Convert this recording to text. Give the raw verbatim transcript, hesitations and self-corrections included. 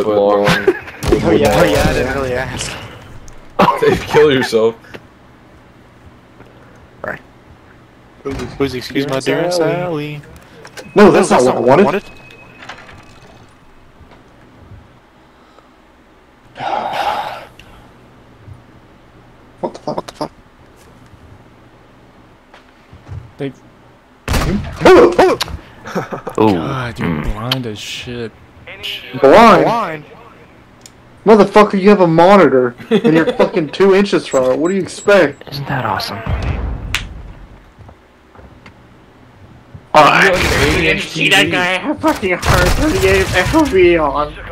foot long. Oh yeah, Oh yeah, I didn't really ask. Dave, kill yourself. Right. Please excuse my dear Sally. No, that's not what I wanted. What the fuck? What the fuck? They. Oh! Oh! God, you're blind as shit. Blind? Blind? Motherfucker, you have a monitor, and you're fucking two inches from it. What do you expect? Isn't that awesome? Oh, I didn't see that guy have fucking one thirty-eight F O V on.